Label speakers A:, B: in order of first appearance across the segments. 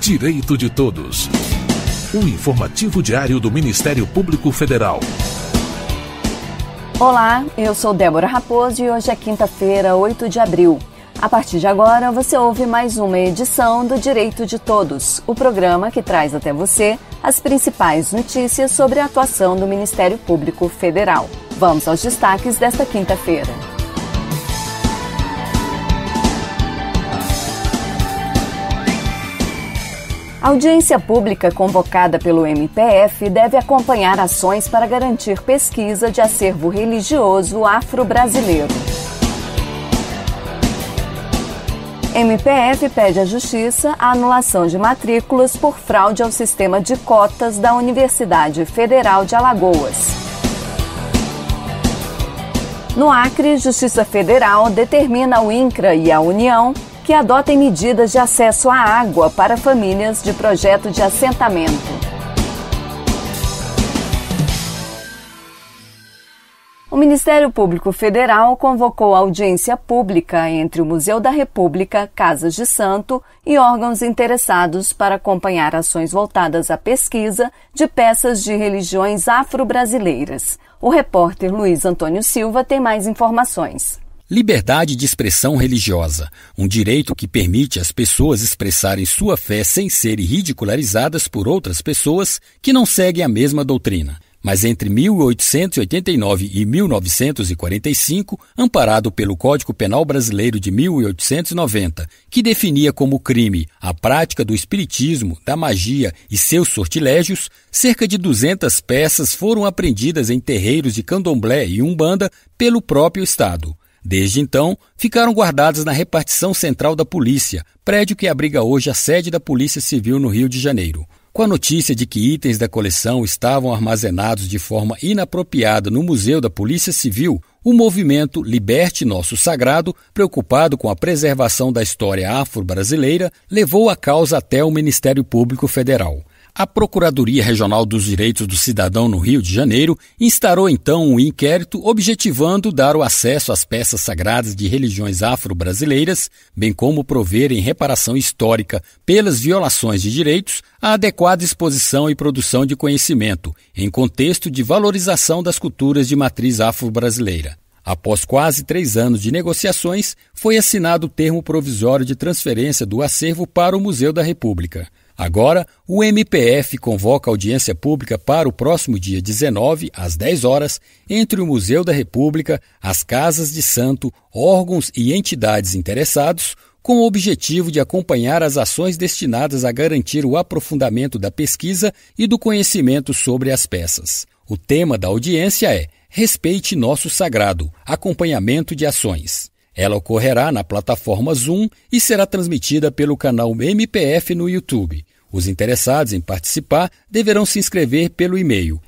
A: Direito de Todos. O informativo diário do Ministério Público Federal.
B: Olá, eu sou Débora Raposo e hoje é quinta-feira, 8 de abril. A partir de agora, você ouve mais uma edição do Direito de Todos, o programa que traz até você as principais notícias sobre a atuação do Ministério Público Federal. Vamos aos destaques desta quinta-feira. A audiência pública convocada pelo MPF deve acompanhar ações para garantir pesquisa de acervo religioso afro-brasileiro. MPF pede à Justiça a anulação de matrículas por fraude ao sistema de cotas da Universidade Federal de Alagoas. No Acre, Justiça Federal determina ao INCRA e à União que adotem medidas de acesso à água para famílias de projeto de assentamento. O Ministério Público Federal convocou audiência pública entre o Museu da República, Casas de Santo e órgãos interessados para acompanhar ações voltadas à pesquisa de peças de religiões afro-brasileiras. O repórter Luiz Antônio Silva tem mais informações.
C: Liberdade de expressão religiosa, um direito que permite às pessoas expressarem sua fé sem serem ridicularizadas por outras pessoas que não seguem a mesma doutrina. Mas entre 1889 e 1945, amparado pelo Código Penal Brasileiro de 1890, que definia como crime a prática do espiritismo, da magia e seus sortilégios, cerca de 200 peças foram apreendidas em terreiros de candomblé e umbanda pelo próprio Estado. Desde então, ficaram guardadas na repartição central da polícia, prédio que abriga hoje a sede da Polícia Civil no Rio de Janeiro. Com a notícia de que itens da coleção estavam armazenados de forma inapropriada no Museu da Polícia Civil, o movimento Liberte Nosso Sagrado, preocupado com a preservação da história afro-brasileira, levou a causa até o Ministério Público Federal. A Procuradoria Regional dos Direitos do Cidadão no Rio de Janeiro instaurou então um inquérito objetivando dar o acesso às peças sagradas de religiões afro-brasileiras, bem como prover em reparação histórica pelas violações de direitos a adequada exposição e produção de conhecimento, em contexto de valorização das culturas de matriz afro-brasileira. Após quase 3 anos de negociações, foi assinado o termo provisório de transferência do acervo para o Museu da República. Agora, o MPF convoca audiência pública para o próximo dia 19, às 10 horas, entre o Museu da República, as Casas de Santo, órgãos e entidades interessados, com o objetivo de acompanhar as ações destinadas a garantir o aprofundamento da pesquisa e do conhecimento sobre as peças. O tema da audiência é Respeite Nosso Sagrado, acompanhamento de ações. Ela ocorrerá na plataforma Zoom e será transmitida pelo canal MPF no YouTube. Os interessados em participar deverão se inscrever pelo e-mail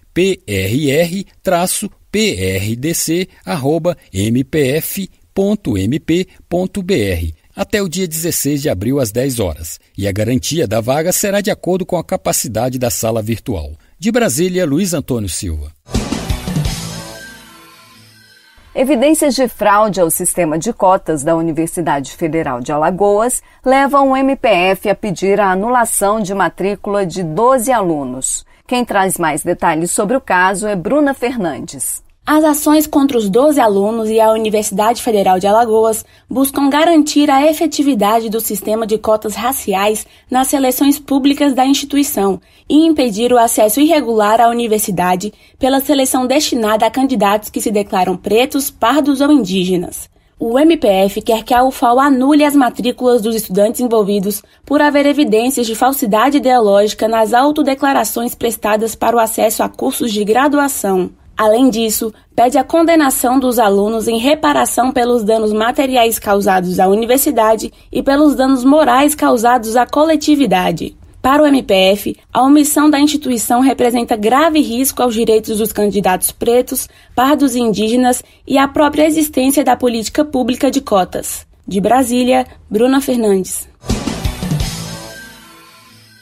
C: prr-tras.mpf.mp.br até o dia 16 de abril às 10 horas, e a garantia da vaga será de acordo com a capacidade da sala virtual. De Brasília, Luiz Antônio Silva.
B: Evidências de fraude ao sistema de cotas da Universidade Federal de Alagoas levam o MPF a pedir a anulação de matrícula de 12 alunos. Quem traz mais detalhes sobre o caso é Bruna Fernandes.
D: As ações contra os 12 alunos e a Universidade Federal de Alagoas buscam garantir a efetividade do sistema de cotas raciais nas seleções públicas da instituição e impedir o acesso irregular à universidade pela seleção destinada a candidatos que se declaram pretos, pardos ou indígenas. O MPF quer que a UFAL anule as matrículas dos estudantes envolvidos por haver evidências de falsidade ideológica nas autodeclarações prestadas para o acesso a cursos de graduação. Além disso, pede a condenação dos alunos em reparação pelos danos materiais causados à universidade e pelos danos morais causados à coletividade. Para o MPF, a omissão da instituição representa grave risco aos direitos dos candidatos pretos, pardos e indígenas e à própria existência da política pública de cotas. De Brasília, Bruna Fernandes.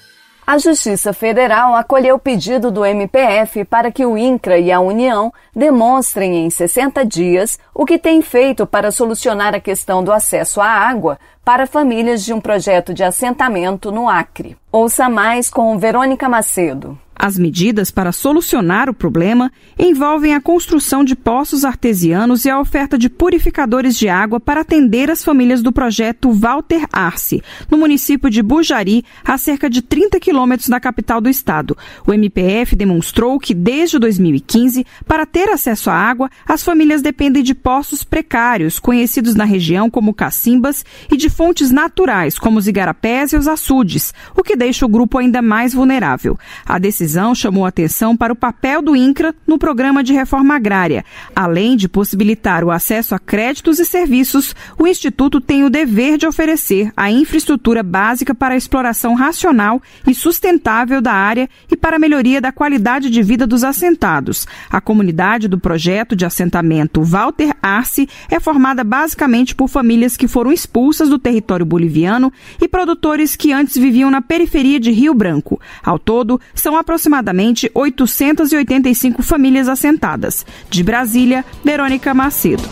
B: A Justiça Federal acolheu o pedido do MPF para que o INCRA e a União demonstrem em 60 dias o que tem feito para solucionar a questão do acesso à água para famílias de um projeto de assentamento no Acre. Ouça mais com Verônica Macedo.
E: As medidas para solucionar o problema envolvem a construção de poços artesianos e a oferta de purificadores de água para atender as famílias do projeto Walter Arce, no município de Bujari, a cerca de 30 quilômetros da capital do estado. O MPF demonstrou que, desde 2015, para ter acesso à água, as famílias dependem de poços precários, conhecidos na região como cacimbas, e de fontes naturais, como os igarapés e os açudes, o que deixa o grupo ainda mais vulnerável. A decisão chamou atenção para o papel do INCRA no programa de reforma agrária. Além de possibilitar o acesso a créditos e serviços, o Instituto tem o dever de oferecer a infraestrutura básica para a exploração racional e sustentável da área e para a melhoria da qualidade de vida dos assentados. A comunidade do projeto de assentamento Walter Arce é formada basicamente por famílias que foram expulsas do território boliviano e produtores que antes viviam na periferia de Rio Branco. Ao todo, são aproximadamente 885 famílias assentadas. De Brasília, Verônica Macedo.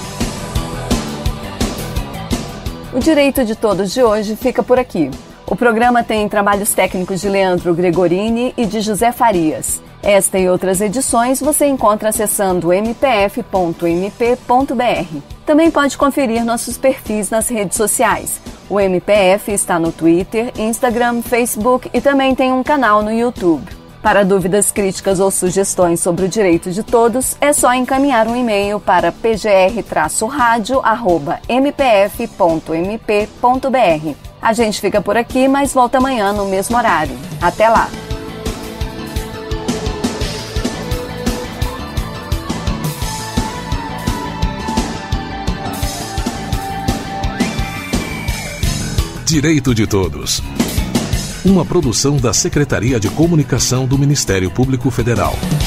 B: O Direito de Todos de hoje fica por aqui. O programa tem trabalhos técnicos de Leandro Gregorini e de José Farias. Esta e outras edições você encontra acessando mpf.mp.br. Também pode conferir nossos perfis nas redes sociais. O MPF está no Twitter, Instagram, Facebook e também tem um canal no YouTube. Para dúvidas, críticas ou sugestões sobre o direito de todos, é só encaminhar um e-mail para pgr-radio@mpf.mp.br. A gente fica por aqui, mas volta amanhã no mesmo horário. Até lá!
A: Direito de Todos. Uma produção da Secretaria de Comunicação do Ministério Público Federal.